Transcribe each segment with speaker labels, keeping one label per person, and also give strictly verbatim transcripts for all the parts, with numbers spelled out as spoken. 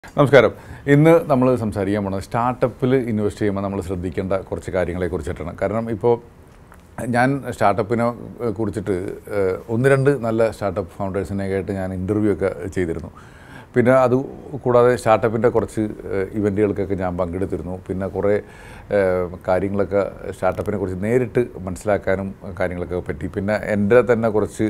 Speaker 1: നമസ്കാരം. ഇന്ന് നമ്മൾ സംസാരിക്കാൻ പോകുന്നത് സ്റ്റാർട്ടപ്പിൽ ഇൻവെസ്റ്റ് ചെയ്യുമ്പോൾ നമ്മൾ ശ്രദ്ധിക്കേണ്ട കുറച്ച് കാര്യങ്ങളെ കുറിച്ചിട്ടാണ്. കാരണം ഇപ്പോൾ ഞാൻ സ്റ്റാർട്ടപ്പിനെ കുറിച്ചിട്ട് ഒന്ന് രണ്ട് നല്ല സ്റ്റാർട്ടപ്പ് ഫൗണ്ടേഴ്സിനെയൊക്കെ ഞാൻ ഇൻ്റർവ്യൂ ഒക്കെ ചെയ്തിരുന്നു. പിന്നെ അത് കൂടാതെ സ്റ്റാർട്ടപ്പിൻ്റെ കുറച്ച് ഇവൻറ്റുകൾക്കൊക്കെ ഞാൻ പങ്കെടുത്തിരുന്നു. പിന്നെ കുറേ കാര്യങ്ങളൊക്കെ സ്റ്റാർട്ടപ്പിനെ കുറിച്ച് നേരിട്ട് മനസ്സിലാക്കാനും കാര്യങ്ങളൊക്കെ പറ്റി. പിന്നെ എൻ്റെ തന്നെ കുറച്ച്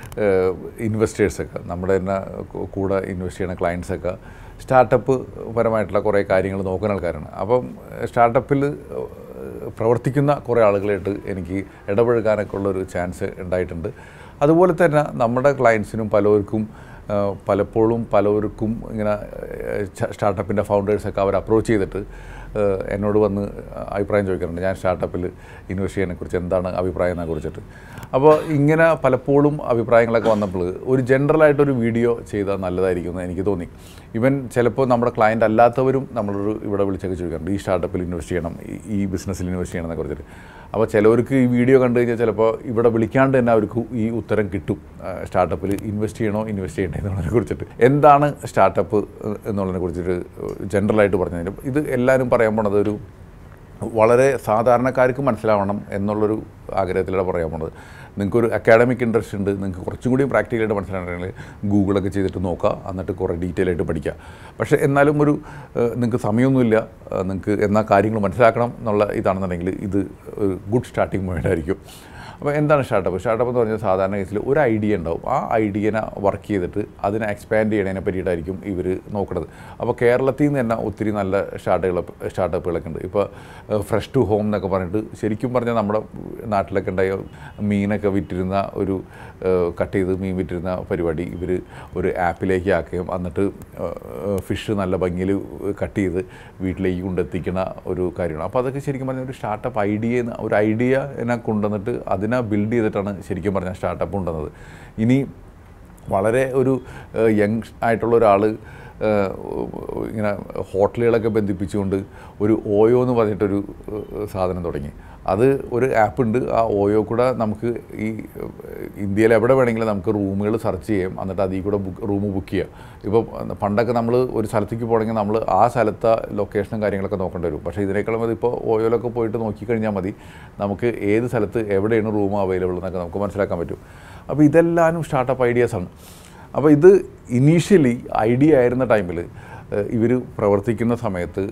Speaker 1: ഇൻവെസ്റ്റേഴ്സൊക്കെ, നമ്മുടെ തന്നെ കൂടെ ഇൻവെസ്റ്റ് ചെയ്യുന്ന ക്ലയൻസൊക്കെ സ്റ്റാർട്ടപ്പ് പരമായിട്ടുള്ള കുറേ കാര്യങ്ങൾ നോക്കുന്ന ആൾക്കാരാണ്. അപ്പം സ്റ്റാർട്ടപ്പിൽ പ്രവർത്തിക്കുന്ന കുറേ ആളുകളായിട്ട് എനിക്ക് ഇടപഴകാനൊക്കെ ഉള്ളൊരു ചാൻസ് ഉണ്ടായിട്ടുണ്ട്. അതുപോലെ തന്നെ നമ്മുടെ ക്ലയൻസിനും പലർക്കും പലപ്പോഴും പലർക്കും ഇങ്ങനെ സ്റ്റാർട്ടപ്പിൻ്റെ ഫൗണ്ടേഴ്സൊക്കെ അവർ അപ്രോച്ച് ചെയ്തിട്ട് എന്നോട് വന്ന് അഭിപ്രായം ചോദിക്കാറുണ്ട്, ഞാൻ സ്റ്റാർട്ടപ്പിൽ ഇൻവെസ്റ്റ് ചെയ്യുന്നതിനെക്കുറിച്ച് എന്താണ് അഭിപ്രായം എന്നെ കുറിച്ചിട്ട്. അപ്പോൾ ഇങ്ങനെ പലപ്പോഴും അഭിപ്രായങ്ങളൊക്കെ വന്നപ്പോൾ ഒരു ജനറലായിട്ടൊരു വീഡിയോ ചെയ്താൽ നല്ലതായിരിക്കും എന്ന് എനിക്ക് തോന്നി. ഇവൻ ചിലപ്പോൾ നമ്മുടെ ക്ലയൻറ്റ് അല്ലാത്തവരും നമ്മളൊരു ഇവിടെ വിളിച്ചൊക്കെ ചോദിക്കാറുണ്ട്, ഈ സ്റ്റാർട്ടപ്പിൽ ഇൻവെസ്റ്റ് ചെയ്യണം, ഈ ബിസിനസ്സിൽ ഇൻവെസ്റ്റ് ചെയ്യണം എന്നൊക്കെ കുറിച്ചിട്ട്. അപ്പോൾ ചിലവർക്ക് ഈ വീഡിയോ കണ്ടു കഴിഞ്ഞാൽ ചിലപ്പോൾ ഇവിടെ വിളിക്കാണ്ട് തന്നെ അവർക്ക് ഈ ഉത്തരം കിട്ടും, സ്റ്റാർട്ടപ്പിൽ ഇൻവെസ്റ്റ് ചെയ്യണോ ഇൻവെസ്റ്റ് ചെയ്യണ്ടേ എന്നുള്ളതിനെ കുറിച്ചിട്ട്. എന്താണ് സ്റ്റാർട്ടപ്പ് എന്നുള്ളതിനെ കുറിച്ചിട്ട് ജനറലായിട്ട് പറഞ്ഞതിന് ഇത് എല്ലാവരും പറയാൻ പോണത് ഒരു വളരെ സാധാരണക്കാർക്ക് മനസ്സിലാവണം എന്നുള്ളൊരു ആഗ്രഹത്തിലൂടെ പറയാൻ പോണത്. നിങ്ങൾക്കൊരു അക്കാഡമിക് ഇൻട്രസ്റ്റ് ഉണ്ട്, നിങ്ങൾക്ക് കുറച്ചും കൂടി പ്രാക്ടിക്കലായിട്ട് മനസ്സിലാണെങ്കിൽ ഗൂഗിളൊക്കെ ചെയ്തിട്ട് നോക്കുക, എന്നിട്ട് കുറേ ഡീറ്റെയിൽ ആയിട്ട് പഠിക്കുക. പക്ഷേ എന്നാലും ഒരു നിങ്ങൾക്ക് സമയമൊന്നുമില്ല, നിങ്ങൾക്ക് എന്നാൽ കാര്യങ്ങൾ മനസ്സിലാക്കണം എന്നുള്ള ഇതാണെന്നുണ്ടെങ്കിൽ ഇത് ഒരു ഗുഡ് സ്റ്റാർട്ടിങ് പോയിൻ്റ് ആയിരിക്കും. അപ്പോൾ എന്താണ് സ്റ്റാർട്ടപ്പ്? സ്റ്റാർട്ടപ്പ് എന്ന് പറഞ്ഞാൽ സാധാരണ കേസിൽ ഒരു ഐഡിയ ഉണ്ടാവും, ആ ഐഡിയനെ വർക്ക് ചെയ്തിട്ട് അതിനെ എക്സ്പാൻഡ് ചെയ്യണതിനെ പറ്റിയിട്ടായിരിക്കും ഇവർ നോക്കുന്നത്. അപ്പോൾ കേരളത്തിൽ നിന്ന് തന്നെ ഒത്തിരി നല്ല സ്റ്റാർട്ടുകൾ സ്റ്റാർട്ടപ്പുകളൊക്കെ ഉണ്ട്. ഇപ്പോൾ ഫ്രഷ് ടു ഹോം എന്നൊക്കെ പറഞ്ഞിട്ട് ശരിക്കും പറഞ്ഞാൽ നമ്മുടെ നാട്ടിലൊക്കെ ഉണ്ടായ മീനൊക്കെ വിറ്റിരുന്ന ഒരു കട്ട് ചെയ്ത് മീൻ വിറ്റിരുന്ന പരിപാടി ഇവർ ഒരു ആപ്പിലേക്ക് ആക്കുകയും എന്നിട്ട് ഫിഷ് നല്ല ഭംഗിയിൽ കട്ട് ചെയ്ത് വീട്ടിലേക്ക് കൊണ്ടെത്തിക്കുന്ന ഒരു കാര്യമാണ്. അപ്പോൾ അതൊക്കെ ശരിക്കും പറഞ്ഞാൽ ഒരു സ്റ്റാർട്ടപ്പ് ഐഡിയ ഒരു ഐഡിയ എന്നെ കൊണ്ടുവന്നിട്ട് അതിനെ ബിൽഡ് ചെയ്തിട്ടാണ് ശരിക്കും പറഞ്ഞാൽ സ്റ്റാർട്ടപ്പ് ഉണ്ടെന്നത്. ഇനി വളരെ ഒരു യങ് ആയിട്ടുള്ള ഒരാൾ ഇങ്ങനെ ഹോട്ടലുകളൊക്കെ ബന്ധിപ്പിച്ചുകൊണ്ട് ഒരു ഓയോ എന്ന് പറഞ്ഞിട്ടൊരു സാധനം തുടങ്ങി. അത് ഒരു ആപ്പ് ഉണ്ട്, ആ ഓയോ കൂടെ നമുക്ക് ഈ ഇന്ത്യയിൽ എവിടെ വേണമെങ്കിലും നമുക്ക് റൂമുകൾ സെർച്ച് ചെയ്യാം, എന്നിട്ട് അതിൽ കൂടെ ബുക്ക് റൂം ബുക്ക് ചെയ്യാം. ഇപ്പോൾ പണ്ടൊക്കെ നമ്മൾ ഒരു സ്ഥലത്തേക്ക് പോകണമെങ്കിൽ നമ്മൾ ആ സ്ഥലത്തെ ലൊക്കേഷനും കാര്യങ്ങളൊക്കെ നോക്കേണ്ടി വരും. പക്ഷേ ഇതിനേക്കാളും മതി ഇപ്പോൾ ഓയോയിലൊക്കെ പോയിട്ട് നോക്കിക്കഴിഞ്ഞാൽ മതി, നമുക്ക് ഏത് സ്ഥലത്ത് എവിടെയാണ് റൂം അവൈലബിൾ എന്നൊക്കെ നമുക്ക് മനസ്സിലാക്കാൻ പറ്റും. അപ്പോൾ ഇതെല്ലാവരും സ്റ്റാർട്ടപ്പ് ഐഡിയാസാണ്. അപ്പോൾ ഇത് ഇനീഷ്യലി ഐഡിയ ആയിരുന്ന ടൈമിൽ ഇവർ പ്രവർത്തിക്കുന്ന സമയത്ത്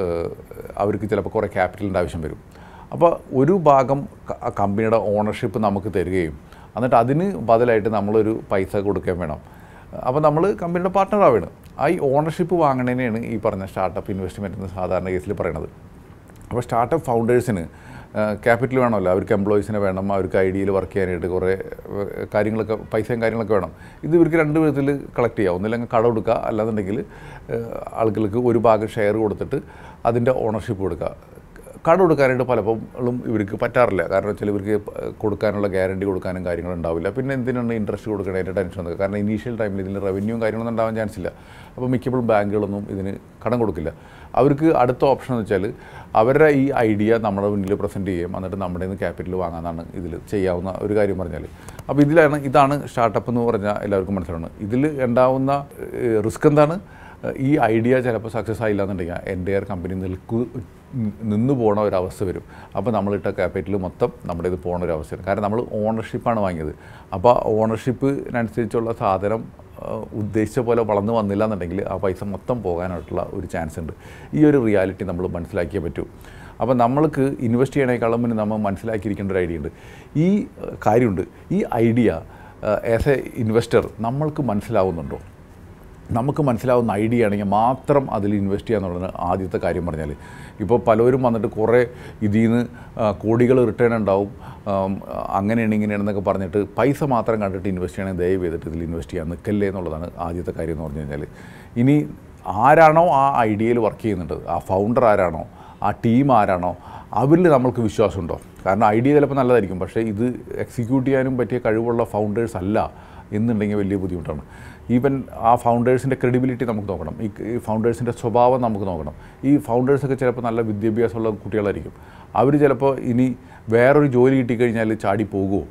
Speaker 1: അവർക്ക് ചിലപ്പോൾ കുറേ ക്യാപിറ്റലിൻ്റെ ആവശ്യം വരും. അപ്പോൾ ഒരു ഭാഗം കമ്പനിയുടെ ഓണർഷിപ്പ് നമുക്ക് തരികയും എന്നിട്ട് അതിന് ബദലായിട്ട് നമ്മളൊരു പൈസ കൊടുക്കാൻ വേണം. അപ്പോൾ നമ്മൾ കമ്പനിയുടെ പാർട്ട്ണറാവുകയാണ്. ആ ഈ ഓണർഷിപ്പ് വാങ്ങണതിനെയാണ് ഈ പറഞ്ഞ സ്റ്റാർട്ടപ്പ് ഇൻവെസ്റ്റ്മെൻറ്റ് എന്ന് സാധാരണ കേസിൽ പറയുന്നത്. അപ്പോൾ സ്റ്റാർട്ടപ്പ് ഫൗണ്ടേഴ്സിന് ക്യാപിറ്റൽ വേണമല്ലോ, അവർക്ക് എംപ്ലോയീസിനെ വേണം, അവർക്ക് ഐഡിയയിൽ വർക്ക് ചെയ്യാനായിട്ട് കുറേ കാര്യങ്ങളൊക്കെ പൈസയും കാര്യങ്ങളൊക്കെ വേണം. ഇത് ഇവർക്ക് രണ്ട് വിധത്തിൽ കളക്ട് ചെയ്യാം. ഒന്നില്ലെങ്കിൽ കടം കൊടുക്കുക, അല്ലാന്നുണ്ടെങ്കിൽ ആളുകൾക്ക് ഒരു ഭാഗം ഷെയർ കൊടുത്തിട്ട് അതിൻ്റെ ഓണർഷിപ്പ് കൊടുക്കുക. കടം കൊടുക്കാനായിട്ട് പലപ്പോഴും ഇവർക്ക് പറ്റാറില്ല. കാരണം വെച്ചാൽ ഇവർക്ക് കൊടുക്കാനുള്ള ഗ്യാരണ്ടി കൊടുക്കാനും കാര്യങ്ങളുണ്ടാവില്ല. പിന്നെ എന്തിനാണ് ഇൻട്രസ്റ്റ് കൊടുക്കണതിൻ്റെ ടെൻഷൻ വന്നത്? കാരണം ഇനീഷ്യൽ ടൈമിൽ ഇതിൽ റവന്യൂവും കാര്യങ്ങളൊന്നും ഉണ്ടാവാൻ ചാൻസ് ഇല്ല. അപ്പോൾ മിക്കപ്പോഴും ബാങ്കുകളൊന്നും ഇതിന് കടം കൊടുക്കില്ല. അവർക്ക് അടുത്ത ഓപ്ഷൻ എന്ന് വെച്ചാൽ അവരുടെ ഈ ഐഡിയ നമ്മുടെ മുന്നിൽ പ്രസൻറ്റ് ചെയ്യും, എന്നിട്ട് നമ്മുടെ നിന്ന് ക്യാപിറ്റൽ വാങ്ങാനാണ് ഇതിൽ ചെയ്യാവുന്ന ഒരു കാര്യം പറഞ്ഞാൽ. അപ്പോൾ ഇതിലാണ് ഇതാണ് സ്റ്റാർട്ടപ്പ് എന്ന് പറഞ്ഞാൽ എല്ലാവർക്കും മനസ്സിലാണ്. ഇതിൽ ഉണ്ടാവുന്ന റിസ്ക് എന്താണ്? ഈ ഐഡിയ ചിലപ്പോൾ സക്സസ് ആയില്ല എന്നുണ്ടെങ്കിൽ എൻ്റെയർ കമ്പനി നിൽക്കു നിന്ന് പോകണ ഒരവസ്ഥ വരും. അപ്പോൾ നമ്മളിട്ട ക്യാപിറ്റൽ മൊത്തം നമ്മുടെ ഇത് പോകണ ഒരവസ്ഥയാണ്. കാരണം നമ്മൾ ഓണർഷിപ്പാണ് വാങ്ങിയത്. അപ്പോൾ ഓണർഷിപ്പിനനുസരിച്ചുള്ള സാധനം ഉദ്ദേശിച്ച പോലെ വളർന്നു വന്നില്ല എന്നുണ്ടെങ്കിൽ ആ പൈസ മൊത്തം പോകാനായിട്ടുള്ള ഒരു ചാൻസ് ഉണ്ട്. ഈ ഒരു റിയാലിറ്റി നമ്മൾ മനസ്സിലാക്കിയേ പറ്റൂ. അപ്പോൾ നമ്മൾക്ക് ഇൻവെസ്റ്റ് ചെയ്യണേക്കാളും മുന്നേ നമ്മൾ മനസ്സിലാക്കിയിരിക്കേണ്ട ഒരു ഐഡിയ ഉണ്ട്. ഈ കാര്യമുണ്ട്, ഈ ഐഡിയ ആസ് എ ഇൻവെസ്റ്റർ നമ്മൾക്ക് മനസ്സിലാവുന്നുണ്ടോ? നമുക്ക് മനസ്സിലാവുന്ന ഐഡിയ ആണെങ്കിൽ മാത്രം അതിൽ ഇൻവെസ്റ്റ് ചെയ്യുക എന്നുള്ളതാണ് ആദ്യത്തെ കാര്യം പറഞ്ഞാൽ. ഇപ്പോൾ പലരും വന്നിട്ട് കുറേ ഇതിൽ നിന്ന് കോടികൾ റിട്ടേൺ ഉണ്ടാവും, അങ്ങനെയാണ് ഇങ്ങനെയാണെന്നൊക്കെ പറഞ്ഞിട്ട് പൈസ മാത്രം കണ്ടിട്ട് ഇൻവെസ്റ്റ് ചെയ്യണമെങ്കിൽ ദയവ് ചെയ്തിട്ട് ഇതിൽ ഇൻവെസ്റ്റ് ചെയ്യാൻ നിൽക്കല്ലേ എന്നുള്ളതാണ് ആദ്യത്തെ കാര്യം എന്ന് പറഞ്ഞു കഴിഞ്ഞാൽ. ഇനി ആരാണോ ആ ഐഡിയയിൽ വർക്ക് ചെയ്യുന്നുണ്ട്, ആ ഫൗണ്ടർ ആരാണോ, ആ ടീം ആരാണോ, അവരിൽ നമ്മൾക്ക് വിശ്വാസമുണ്ടോ? കാരണം ഐഡിയ ചിലപ്പോൾ നല്ലതായിരിക്കും, പക്ഷേ ഇത് എക്സിക്യൂട്ട് ചെയ്യാനും പറ്റിയ കഴിവുള്ള ഫൗണ്ടേഴ്സ് അല്ല എന്നുണ്ടെങ്കിൽ വലിയ ബുദ്ധിമുട്ടാണ്. ഈവൻ ആ ഫൗണ്ടേഴ്സിൻ്റെ ക്രെഡിബിലിറ്റി നമുക്ക് നോക്കണം, ഈ ഫൗണ്ടേഴ്സിൻ്റെ സ്വഭാവം നമുക്ക് നോക്കണം. ഈ ഫൗണ്ടേഴ്സൊക്കെ ചിലപ്പോൾ നല്ല വിദ്യാഭ്യാസമുള്ള കുട്ടികളായിരിക്കും. അവർ ചിലപ്പോൾ ഇനി വേറൊരു ജോലി കിട്ടിക്കഴിഞ്ഞാൽ ചാടി പോകുമോ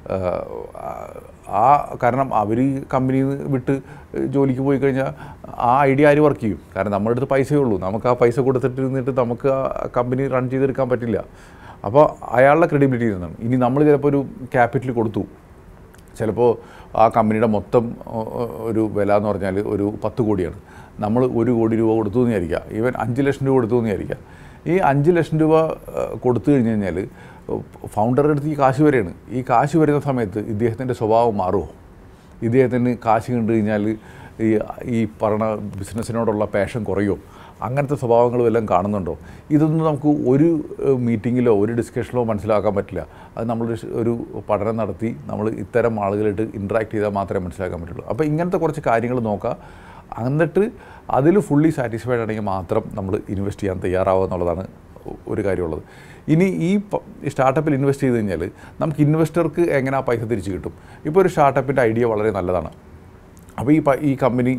Speaker 1: ആ കാരണം അവർ കമ്പനിയിൽ നിന്ന് വിട്ട് ജോലിക്ക് പോയി കഴിഞ്ഞാൽ ആ ഐഡിയ ആര് വർക്ക് ചെയ്യും? കാരണം നമ്മുടെ അടുത്ത് പൈസയേ ഉള്ളൂ, നമുക്ക് ആ പൈസ കൊടുത്തിട്ടിരുന്നിട്ട് നമുക്ക് ആ കമ്പനി റൺ ചെയ്തെടുക്കാൻ പറ്റില്ല. അപ്പോൾ അയാളുടെ ക്രെഡിബിലിറ്റി നിന്നാണ്. ഇനി നമ്മൾ ചിലപ്പോൾ ഒരു ക്യാപിറ്റൽ കൊടുത്തു, ചിലപ്പോൾ ആ കമ്പനിയുടെ മൊത്തം ഒരു വില എന്ന് പറഞ്ഞാൽ ഒരു പത്ത് കോടിയാണ്, നമ്മൾ ഒരു കോടി രൂപ കൊടുത്തു എന്ന് വിചാരിക്കുക, ഈവൻ അഞ്ച് ലക്ഷം രൂപ കൊടുത്തു എന്ന് വിചാരിക്കുക. ഈ അഞ്ച് ലക്ഷം രൂപ കൊടുത്തു കഴിഞ്ഞ് കഴിഞ്ഞാൽ ഫൗണ്ടറുടെ അടുത്ത് ഈ കാശ് വരെയാണ്. ഈ കാശ് വരുന്ന സമയത്ത് ഇദ്ദേഹത്തിൻ്റെ സ്വഭാവം മാറുമോ? ഇദ്ദേഹത്തിന് കാശ് കണ്ടു കഴിഞ്ഞാൽ ഈ ഈ പറഞ്ഞ ബിസിനസ്സിനോടുള്ള പാഷൻ കുറയോ? അങ്ങനത്തെ സ്വഭാവങ്ങളും എല്ലാം കാണുന്നുണ്ടോ? ഇതൊന്നും നമുക്ക് ഒരു മീറ്റിങ്ങിലോ ഒരു ഡിസ്കഷനിലോ മനസ്സിലാക്കാൻ പറ്റില്ല. അത് നമ്മൾ ഒരു പഠനം നടത്തി നമ്മൾ ഇത്തരം ആളുകളായിട്ട് ഇൻട്രാക്ട് ചെയ്താൽ മാത്രമേ മനസ്സിലാക്കാൻ പറ്റുള്ളൂ. അപ്പോൾ ഇങ്ങനത്തെ കുറച്ച് കാര്യങ്ങൾ നോക്കുക. എന്നിട്ട് അതിൽ ഫുള്ളി സാറ്റിസ്ഫൈഡ് ആണെങ്കിൽ മാത്രം നമ്മൾ ഇൻവെസ്റ്റ് ചെയ്യാൻ തയ്യാറാവുക എന്നുള്ളതാണ് ഒരു കാര്യമുള്ളത്. ഇനി ഈ സ്റ്റാർട്ടപ്പിൽ ഇൻവെസ്റ്റ് ചെയ്ത് കഴിഞ്ഞാൽ നമുക്ക് ഇൻവെസ്റ്റർക്ക് എങ്ങനെ ആ പൈസ തിരിച്ച് കിട്ടും? ഇപ്പോൾ ഒരു സ്റ്റാർട്ടപ്പിൻ്റെ ഐഡിയ വളരെ നല്ലതാണ്. അപ്പോൾ ഈ ഈ കമ്പനി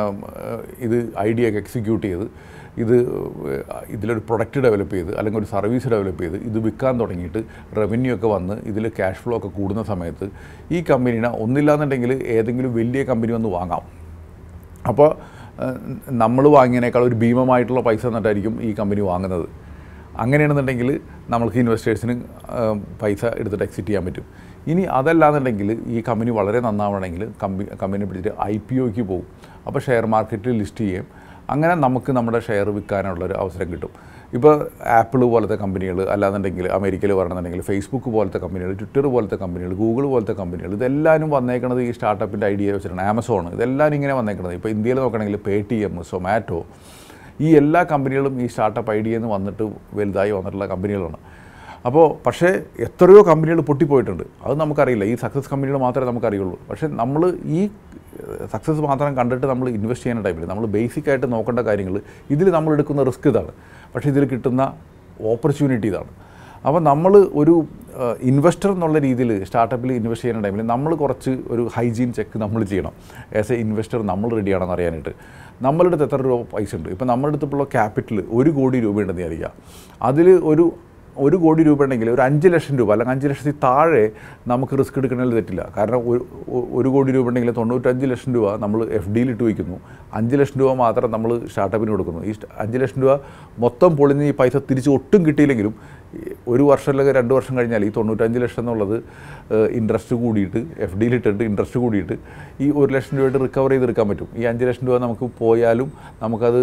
Speaker 1: ഇത് ഐഡിയ ഒക്കെ എക്സിക്യൂട്ട് ചെയ്ത് ഇത് ഇതിലൊരു പ്രൊഡക്റ്റ് ഡെവലപ്പ് ചെയ്ത് അല്ലെങ്കിൽ ഒരു സർവീസ് ഡെവലപ്പ് ചെയ്ത് ഇത് വിൽക്കാൻ തുടങ്ങിയിട്ട് റവന്യൂ ഒക്കെ വന്ന് ഇതിൽ ക്യാഷ് ഫ്ലോ ഒക്കെ കൂടുന്ന സമയത്ത് ഈ കമ്പനീനെ ഒന്നില്ലാന്നുണ്ടെങ്കിൽ ഏതെങ്കിലും വലിയ കമ്പനി വന്ന് വാങ്ങാം. അപ്പോൾ നമ്മൾ വാങ്ങിയതിനേക്കാൾ ഒരു ഭീമമായിട്ടുള്ള പൈസ എന്നിട്ടായിരിക്കും ഈ കമ്പനി വാങ്ങുന്നത്. അങ്ങനെയാണെന്നുണ്ടെങ്കിൽ നമ്മൾക്ക് ഇൻവെസ്റ്റേഴ്സിന് പൈസ എടുത്തിട്ട് എക്സിറ്റ് ചെയ്യാൻ പറ്റും. ഇനി അതല്ലാന്നുണ്ടെങ്കിൽ ഈ കമ്പനി വളരെ നന്നാവണമെങ്കിൽ കമ്പനി കമ്പനി പിടിച്ചിട്ട് ഐ പി ഒക്ക് പോകും. അപ്പോൾ ഷെയർ മാർക്കറ്റിൽ ലിസ്റ്റ് ചെയ്യും. അങ്ങനെ നമുക്ക് നമ്മുടെ ഷെയർ വിൽക്കാനുള്ളൊരു അവസരം കിട്ടും. ഇപ്പോൾ ആപ്പിൾ പോലത്തെ കമ്പനികൾ, അല്ലാന്നുണ്ടെങ്കിൽ അമേരിക്കയിൽ പറയണമെന്നുണ്ടെങ്കിൽ ഫേസ്ബുക്ക് പോലത്തെ കമ്പനികൾ, ട്വിറ്റർ പോലത്തെ കമ്പനികൾ, ഗൂഗിൾ പോലത്തെ കമ്പനികൾ, ഇതെല്ലാവരും വന്നേക്കുന്നത് ഈ സ്റ്റാർട്ടപ്പിൻ്റെ ഐഡിയ വെച്ചിട്ടാണ്. ആമസോൺ, ഇതെല്ലാവരും ഇങ്ങനെ വന്നേക്കുന്നത്. ഇപ്പോൾ ഇന്ത്യയിൽ നോക്കണമെങ്കിൽ പേ ടി എം, സൊമാറ്റോ, ഈ എല്ലാ കമ്പനികളും ഈ സ്റ്റാർട്ടപ്പ് ഐഡിയയിൽ നിന്ന് വന്നിട്ട് വലുതായി വന്നിട്ടുള്ള കമ്പനികളാണ്. അപ്പോൾ പക്ഷേ എത്രയോ കമ്പനികൾ പൊട്ടിപ്പോയിട്ടുണ്ട്, അത് നമുക്കറിയില്ല. ഈ സക്സസ് കമ്പനികൾ മാത്രമേ നമുക്കറിയുള്ളൂ. പക്ഷേ നമ്മൾ ഈ സക്സസ് മാത്രം കണ്ടിട്ട് നമ്മൾ ഇൻവെസ്റ്റ് ചെയ്യുന്ന ടൈമിൽ നമ്മൾ ബേസിക്കായിട്ട് നോക്കേണ്ട കാര്യങ്ങൾ, ഇതിൽ നമ്മൾ എടുക്കുന്ന റിസ്ക് ഇതാണ്, പക്ഷേ ഇതിൽ കിട്ടുന്ന ഓപ്പർച്യൂണിറ്റി ഇതാണ്. അപ്പോൾ നമ്മൾ ഒരു ഇൻവെസ്റ്റർ എന്നുള്ള രീതിയിൽ സ്റ്റാർട്ടപ്പിൽ ഇൻവെസ്റ്റ് ചെയ്യുന്ന ടൈമിൽ നമ്മൾ കുറച്ച് ഒരു ഹൈജീൻ ചെക്ക് നമ്മൾ ചെയ്യണം. ആസ് എ ഇൻവെസ്റ്റർ നമ്മൾ റെഡിയാണെന്ന് അറിയാനായിട്ട്. നമ്മളുടെ അടുത്ത് എത്ര രൂപ പൈസ ഉണ്ട്? ഇപ്പോൾ നമ്മുടെ അടുത്തുള്ള ക്യാപിറ്റൽ ഒരു കോടി രൂപയുണ്ടെന്ന് വിചാരിക്കുക. അതിൽ ഒരു ഒരു കോടി രൂപ ഉണ്ടെങ്കിൽ ഒരു അഞ്ച് ലക്ഷം രൂപ അല്ലെങ്കിൽ അഞ്ച് ലക്ഷത്തിൽ താഴെ നമുക്ക് റിസ്ക് എടുക്കണമെങ്കിൽ തെറ്റില്ല. കാരണം ഒരു ഒരു കോടി രൂപ ഉണ്ടെങ്കിൽ തൊണ്ണൂറ്റഞ്ച് ലക്ഷം രൂപ നമ്മൾ എഫ് ഡിയിലിട്ട് വയ്ക്കുന്നു, അഞ്ച് ലക്ഷം രൂപ മാത്രം നമ്മൾ സ്റ്റാർട്ടപ്പിന് കൊടുക്കുന്നു. ഈ അഞ്ച് ലക്ഷം രൂപ മൊത്തം പൊളിഞ്ഞ് ഈ പൈസ തിരിച്ച് ഒട്ടും കിട്ടിയില്ലെങ്കിലും ഒരു വർഷം അല്ലെങ്കിൽ രണ്ട് വർഷം കഴിഞ്ഞാൽ ഈ തൊണ്ണൂറ്റഞ്ച് ലക്ഷം എന്നുള്ളത് ഇൻട്രസ്റ്റ് കൂടിയിട്ട് എഫ് ഡിയിലിട്ടിട്ട് ഇൻട്രസ്റ്റ് കൂടിയിട്ട് ഈ ഒരു ലക്ഷം രൂപയായിട്ട് റിക്കവർ ചെയ്തെടുക്കാൻ പറ്റും. ഈ അഞ്ച് ലക്ഷം രൂപ നമുക്ക് പോയാലും നമുക്കത്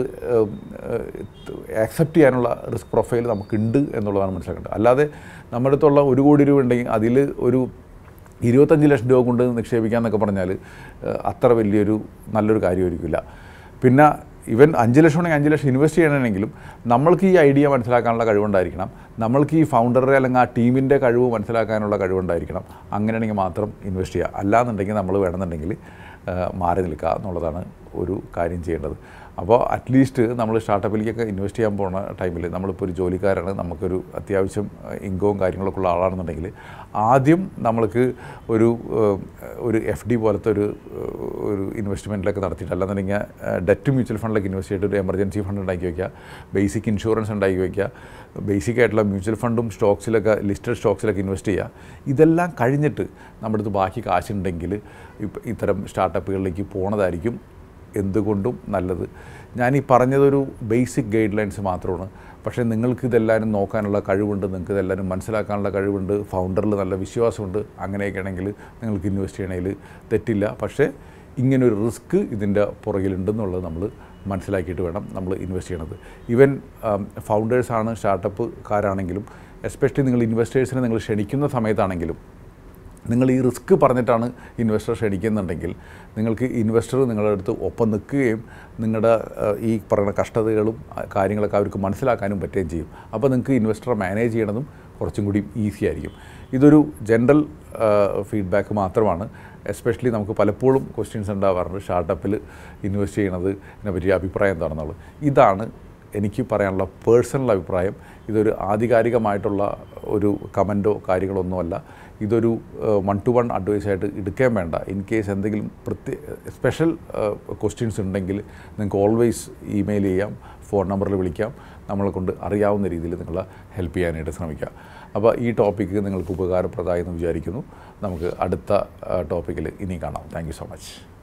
Speaker 1: ആക്സെപ്റ്റ് ചെയ്യാനുള്ള റിസ്ക് പ്രൊഫൈൽ നമുക്കുണ്ട് എന്നുള്ളതാണ് മനസ്സിലാക്കേണ്ടത്. അല്ലാതെ നമ്മുടെ അടുത്തുള്ള ഒരു കോടി രൂപ ഉണ്ടെങ്കിൽ അതിൽ ഒരു ഇരുപത്തഞ്ച് ലക്ഷം രൂപ കൊണ്ട് നിക്ഷേപിക്കാമെന്നൊക്കെ പറഞ്ഞാൽ അത്ര വലിയൊരു നല്ലൊരു കാര്യമായിരിക്കില്ല. പിന്നെ ഇവൻ അഞ്ച് ലക്ഷം ഉണ്ടെങ്കിൽ അഞ്ച് ലക്ഷം ഇൻവെസ്റ്റ് ചെയ്യണമെങ്കിലും നമ്മൾക്ക് ഈ ഐഡിയ മനസ്സിലാക്കാനുള്ള കഴിവുണ്ടായിരിക്കണം, നമ്മൾക്ക് ഈ ഫൗണ്ടറുടെ അല്ലെങ്കിൽ ആ ടീമിൻ്റെ കഴിവ് മനസ്സിലാക്കാനുള്ള കഴിവുണ്ടായിരിക്കണം. അങ്ങനെയാണെങ്കിൽ മാത്രം ഇൻവെസ്റ്റ് ചെയ്യുക. അല്ലാന്നുണ്ടെങ്കിൽ നമ്മൾ വേണമെന്നുണ്ടെങ്കിൽ മാറി നിൽക്കുക എന്നുള്ളതാണ് ഒരു കാര്യം ചെയ്യേണ്ടത്. അപ്പോൾ അറ്റ്ലീസ്റ്റ് നമ്മൾ സ്റ്റാർട്ടപ്പിലേക്കൊക്കെ ഇൻവെസ്റ്റ് ചെയ്യാൻ പോകുന്ന ടൈമിൽ നമ്മളിപ്പോൾ ഒരു ജോലിക്കാരാണ്, നമുക്കൊരു അത്യാവശ്യം ഇൻകവും കാര്യങ്ങളൊക്കെ ഉള്ള ആളാണെന്നുണ്ടെങ്കിൽ ആദ്യം നമ്മൾക്ക് ഒരു ഒരു എഫ് ഡി പോലത്തെ ഒരു ഒരു ഇൻവെസ്റ്റ്മെൻറ്റിലൊക്കെ നടത്തിയിട്ട്, അല്ലാന്നുണ്ടെങ്കിൽ ഡെറ്റ് മ്യൂച്വൽ ഫണ്ടിലൊക്കെ ഇൻവെസ്റ്റ് ചെയ്തിട്ട് ഒരു എമർജൻസി ഫണ്ട് ഉണ്ടാക്കി വയ്ക്കുക, ബേസിക് ഇൻഷുറൻസ് ഉണ്ടാക്കി വയ്ക്കുക, ബേസിക് ആയിട്ടുള്ള മ്യൂച്വൽ ഫണ്ടും സ്റ്റോക്സിലൊക്കെ ലിസ്റ്റഡ് സ്റ്റോക്സിലൊക്കെ ഇൻവെസ്റ്റ് ചെയ്യുക. ഇതെല്ലാം കഴിഞ്ഞിട്ട് നമ്മുടെ അടുത്ത് ബാക്കി കാശുണ്ടെങ്കിൽ ഇത്തരം സ്റ്റാർട്ടപ്പുകളിലേക്ക് പോണതായിരിക്കും എന്തുകൊണ്ടും നല്ലത്. ഞാൻ ഈ പറഞ്ഞതൊരു ബേസിക് ഗൈഡ് ലൈൻസ് മാത്രമാണ്. പക്ഷേ നിങ്ങൾക്ക് ഇതെല്ലാവരും നോക്കാനുള്ള കഴിവുണ്ട്, നിങ്ങൾക്ക് ഇതെല്ലാവരും മനസ്സിലാക്കാനുള്ള കഴിവുണ്ട്, ഫൗണ്ടറിൽ നല്ല വിശ്വാസമുണ്ട്. അങ്ങനെയൊക്കെ ആണെങ്കിൽ നിങ്ങൾക്ക് ഇൻവെസ്റ്റ് ചെയ്യണതിൽ തെറ്റില്ല. പക്ഷേ ഇങ്ങനൊരു റിസ്ക് ഇതിൻ്റെ പുറകിലുണ്ടെന്നുള്ളത് നമ്മൾ മനസ്സിലാക്കിയിട്ട് വേണം നമ്മൾ ഇൻവെസ്റ്റ് ചെയ്യണത്. ഈവൻ ഫൗണ്ടേഴ്സാണ് സ്റ്റാർട്ടപ്പുകാരാണെങ്കിലും എസ്പെഷ്യലി നിങ്ങൾ ഇൻവെസ്റ്റേഴ്സിനെ നിങ്ങൾ ക്ഷണിക്കുന്ന സമയത്താണെങ്കിലും നിങ്ങൾ ഈ റിസ്ക് പറഞ്ഞിട്ടാണ് ഇൻവെസ്റ്റർ ക്ഷണിക്കുന്നുണ്ടെങ്കിൽ നിങ്ങൾക്ക് ഇൻവെസ്റ്റർ നിങ്ങളുടെ അടുത്ത് ഒപ്പം നിൽക്കുകയും നിങ്ങളുടെ ഈ പറയുന്ന കഷ്ടതകളും കാര്യങ്ങളൊക്കെ അവർക്ക് മനസ്സിലാക്കാനും പറ്റുകയും ചെയ്യും. അപ്പോൾ നിങ്ങൾക്ക് ഇൻവെസ്റ്ററെ മാനേജ് ചെയ്യണതും കുറച്ചും കൂടി ഈസി ആയിരിക്കും. ഇതൊരു ജനറൽ ഫീഡ്ബാക്ക് മാത്രമാണ്. എസ്പെഷ്യലി നമുക്ക് പലപ്പോഴും ക്വസ്റ്റ്യൻസ് ഉണ്ടാവാറുണ്ട്, സ്റ്റാർട്ടപ്പിൽ ഇൻവെസ്റ്റ് ചെയ്യണത് ഇതിനെ പറ്റിയ അഭിപ്രായം എന്താണെന്നുള്ളത്. ഇതാണ് എനിക്ക് പറയാനുള്ള പേഴ്സണൽ അഭിപ്രായം. ഇതൊരു ആധികാരികമായിട്ടുള്ള ഒരു കമൻറ്റോ കാര്യങ്ങളൊന്നുമല്ല. ഇതൊരു വൺ ടു വൺ അഡ്വൈസായിട്ട് എടുക്കാൻ വേണ്ട. ഇൻ കേസ് എന്തെങ്കിലും പ്രത്യേക സ്പെഷ്യൽ ക്വസ്റ്റ്യൻസ് ഉണ്ടെങ്കിൽ നിങ്ങൾക്ക് ഓൾവേസ് ഇമെയിൽ ചെയ്യാം, ഫോൺ നമ്പറിൽ വിളിക്കാം. നമ്മളെ കൊണ്ട് അറിയാവുന്ന രീതിയിൽ നിങ്ങളെ ഹെൽപ്പ് ചെയ്യാനായിട്ട് ശ്രമിക്കാം. അപ്പോൾ ഈ ടോപ്പിക്ക് നിങ്ങൾക്ക് ഉപകാരപ്രദമായി എന്ന് വിചാരിക്കുന്നു. നമുക്ക് അടുത്ത ടോപ്പിക്കിൽ ഇനി കാണാം. Thank you so much.